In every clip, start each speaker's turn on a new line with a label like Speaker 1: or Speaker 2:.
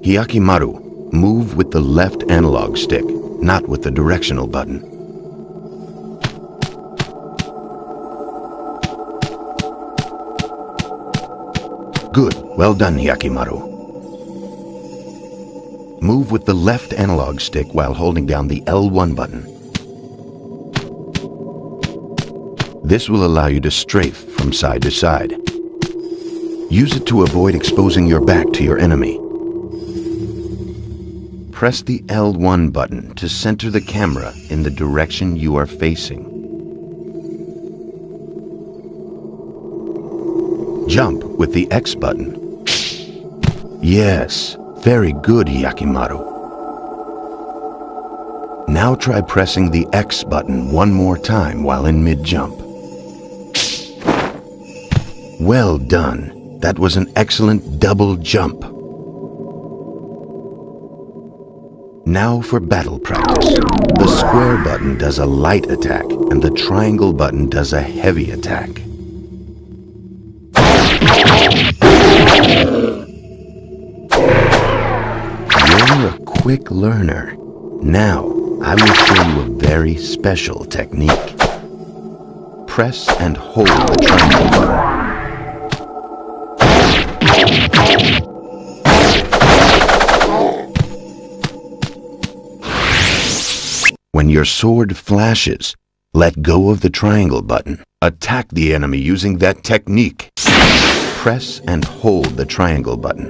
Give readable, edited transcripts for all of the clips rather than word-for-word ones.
Speaker 1: Hyakimaru, move with the left analog stick, not with the directional button. Good. Well done, Hyakimaru. Move with the left analog stick while holding down the L1 button. This will allow you to strafe from side to side. Use it to avoid exposing your back to your enemy. Press the L1 button to center the camera in the direction you are facing. Jump with the X button. Yes, very good, Hyakimaru. Now try pressing the X button one more time while in mid-jump. Well done. That was an excellent double jump. Now for battle practice. The square button does a light attack and the triangle button does a heavy attack. You're a quick learner. Now, I will show you a very special technique. Press and hold the triangle button. When your sword flashes, let go of the triangle button. Attack the enemy using that technique. Press and hold the triangle button.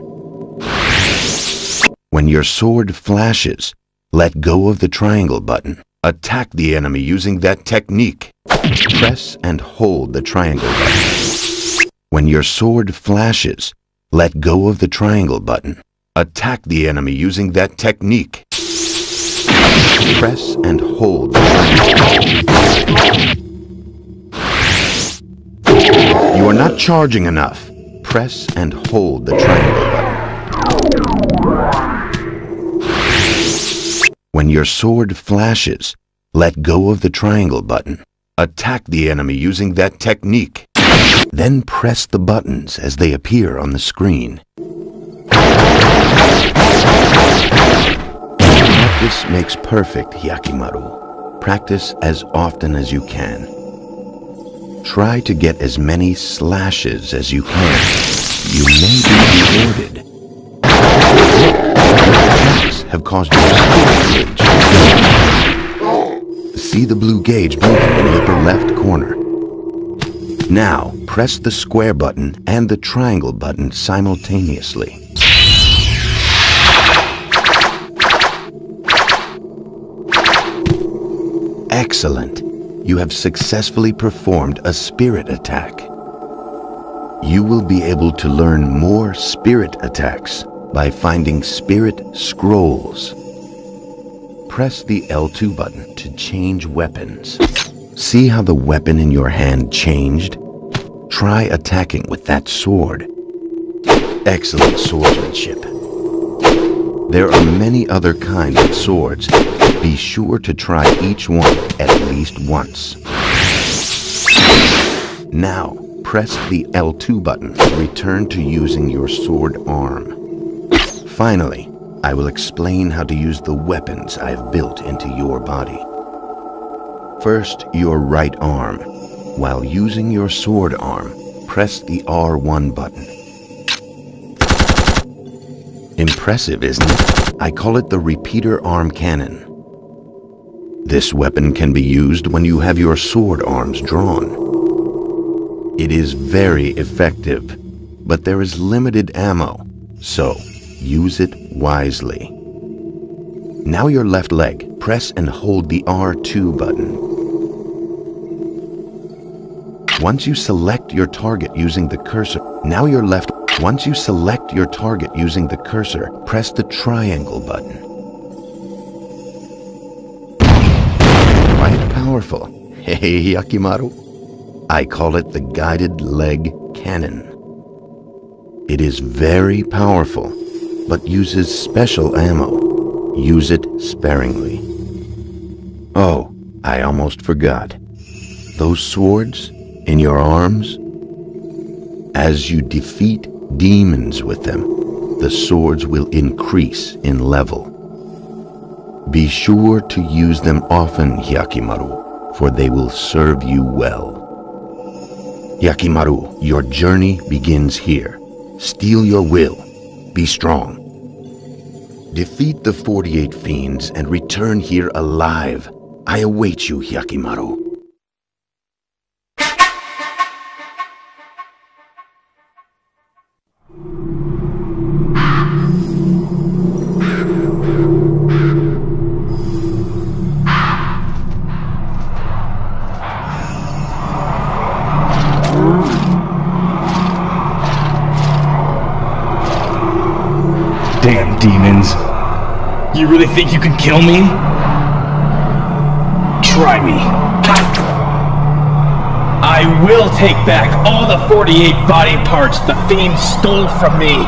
Speaker 1: When your sword flashes, let go of the triangle button. Attack the enemy using that technique. Press and hold the triangle button. When your sword flashes, let go of the triangle button. Attack the enemy using that technique. Press and hold the triangle button. You are not charging enough. Press and hold the triangle button. When your sword flashes, let go of the triangle button. Attack the enemy using that technique. Then press the buttons as they appear on the screen. Practice makes perfect, Hyakimaru. Practice as often as you can. Try to get as many slashes as you can. You may be rewarded. Your attacks have caused your skill gauge. See the blue gauge blinking in the upper left corner. Now, press the square button and the triangle button simultaneously. Excellent. You have successfully performed a spirit attack. You will be able to learn more spirit attacks by finding spirit scrolls. Press the L2 button to change weapons. See how the weapon in your hand changed? Try attacking with that sword. Excellent swordsmanship. There are many other kinds of swords. Be sure to try each one at least once. Now, press the L2 button to return to using your sword arm. Finally, I will explain how to use the weapons I have built into your body. First, your right arm. While using your sword arm, press the R1 button. Impressive, isn't it? I call it the repeater arm cannon. This weapon can be used when you have your sword arms drawn. It is very effective, but there is limited ammo, so use it wisely. Now your left leg, press and hold the R2 button. Once you select your target using the cursor, Once you select your target using the cursor, press the triangle button. Quite powerful. Hey, Hyakimaru. I call it the guided leg cannon. It is very powerful, but uses special ammo. Use it sparingly. Oh, I almost forgot. Those swords in your arms, as you defeat demons with them, the swords will increase in level. Be sure to use them often, Hyakimaru, for they will serve you well. Hyakimaru, your journey begins here. Steel your will. Be strong. Defeat the 48 fiends and return here alive. I await you, Hyakimaru.
Speaker 2: Damn demons. You really think you can kill me? Try me. I will take back all the 48 body parts the fiend stole from me.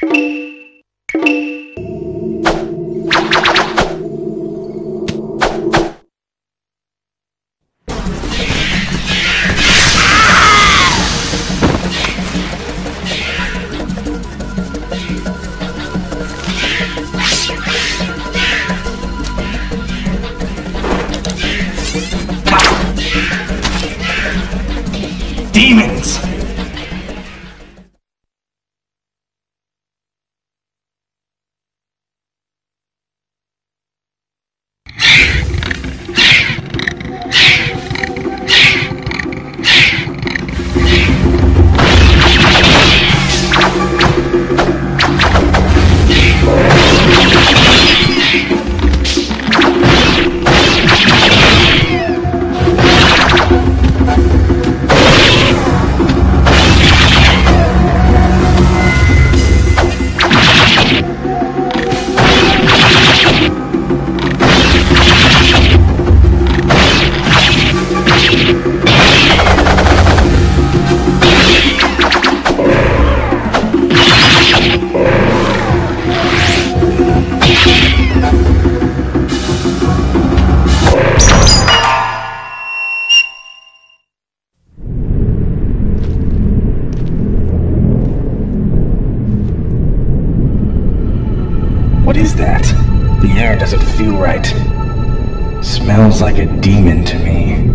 Speaker 2: Demons! What is that? The air doesn't feel right. Smells like a demon to me.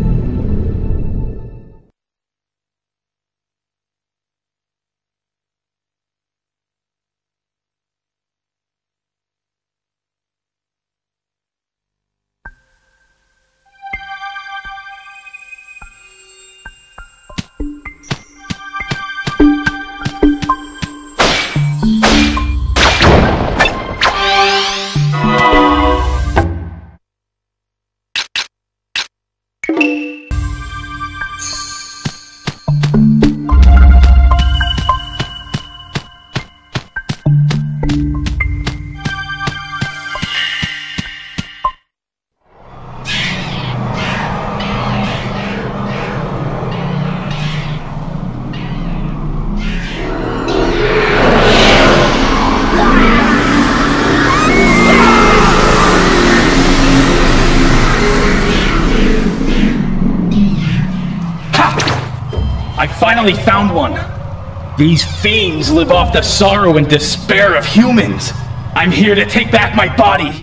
Speaker 2: I finally found one! These fiends live off the sorrow and despair of humans! I'm here to take back my body!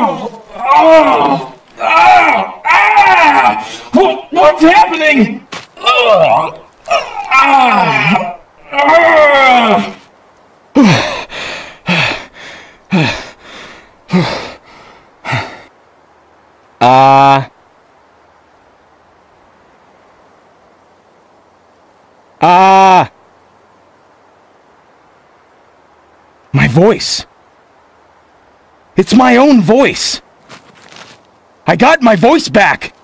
Speaker 2: What's happening?
Speaker 3: My voice. It's my own voice. I got my voice back.